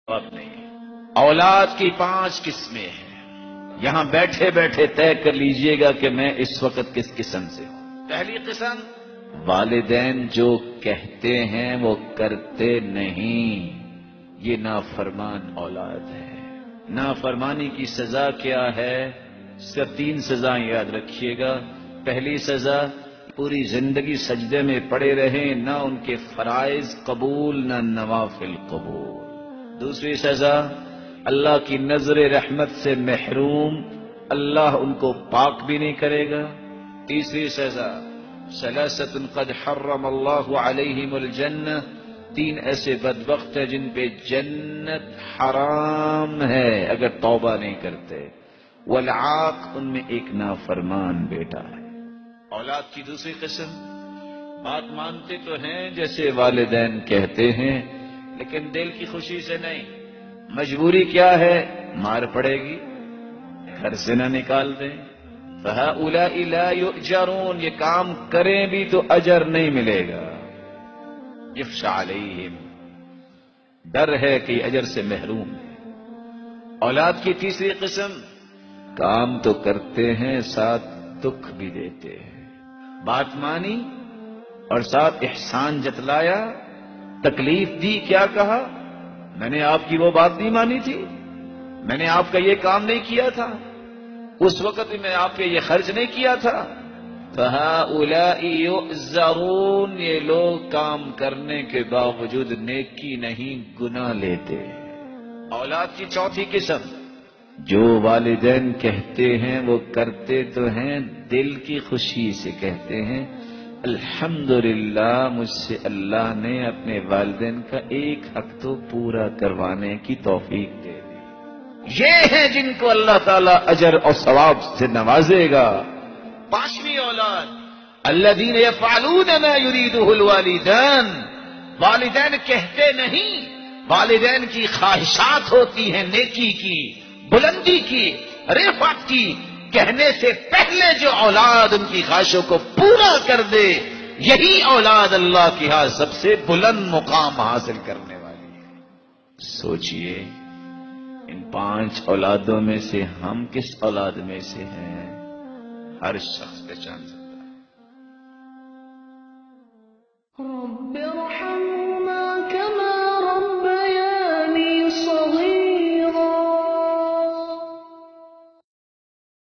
وقت نہیں۔ اولاد کی 5 قسمیں ہیں، یہاں بیٹھے بیٹھے طے کر لیجئے گا کہ میں اس وقت کس قسم سے ہوں۔ پہلی قسم، والدین جو کہتے ہیں وہ کرتے نہیں، یہ نافرمان اولاد ہے۔ نافرمانی کی سزا کیا ہے؟ اس کا 3 سزائیں یاد رکھیے گا۔ پہلی سزا، پوری زندگی سجدے میں پڑے رہیں، نہ ان کے فرائض قبول نہ نوافل قبول۔ دوسری سزا، اللہ کی نظر رحمت سے محروم، اللہ ان کو پاک بھی نہیں کرے گا۔ تیسری سزا، ثلاثۃ قد حرم اللہ علیہم الجنہ، 3 ایسے بدبخت ہیں جن پہ جنت حرام ہے اگر توبہ نہیں کرتے۔ والعاق، ان میں ایک نافرمان بیٹا ہے۔ اولاد کی دوسری قسم، بات مانتے تو ہیں جیسے والدین کہتے ہیں، لیکن دل کی خوشی سے نہیں۔ مجبوری کیا ہے؟ مار پڑے گی، گھر سے نہ نکال دیں۔ فَهَؤُلَاءِ لَا يُؤْجَرُونَ، یہ کام کریں بھی تو اجر نہیں ملے گا۔ يَخْشَىٰ عَلَيْهِمْ، ڈر ہے کہ یہ اجر سے محروم ہے۔ اولاد کی تیسری قسم، کام تو کرتے ہیں ساتھ دکھ بھی دیتے ہیں۔ بات مانی اور ساتھ احسان جتلایا، تکلیف دی، کیا کہا؟ میں نے آپ کی وہ بات نہیں مانی تھی، میں نے آپ کا یہ کام نہیں کیا تھا، اس وقت بھی میں آپ کے یہ خرچ نہیں کیا تھا۔ فَهَؤُلَاءِ يُؤْزَرُونَ، یہ لوگ کام کرنے کے باوجود نیکی نہیں گناہ لیتے۔ اولاد کی چوتھی قسم، جو والدین کہتے ہیں وہ کرتے تو ہیں، دل کی خوشی سے کہتے ہیں الحمدللہ مجھ سے اللہ نے اپنے والدین کا ایک حق تو پورا کروانے کی توفیق دے دی۔ یہ ہیں جن کو اللہ تعالیٰ اجر اور ثواب سے نوازے گا۔ 5ویں اولاد، الذین یفعلون ما یریدہ الوالدان، والدین کہتے نہیں، والدین کی خواہشات ہوتی ہیں نیکی کی، بلندی کی، رفعت کی، کہنے سے پہلے جو اولاد ان کی خواہشوں کو پورا کر دے، یہی اولاد اللہ کی ہاں سب سے بلند مقام حاصل کرنے والی ہے۔ سوچئے ان 5 اولادوں میں سے ہم کس اولاد میں سے ہیں؟ ہر شخص پہچان سکتا ہے۔